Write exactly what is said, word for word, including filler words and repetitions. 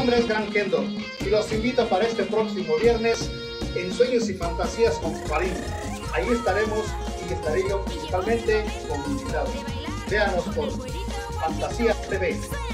nombre es Gran Kendo y los invito para este próximo viernes en Sueños y Fantasías con Farín. Ahí estaremos y estaré yo principalmente con invitados. Véanos por Fantasía T V.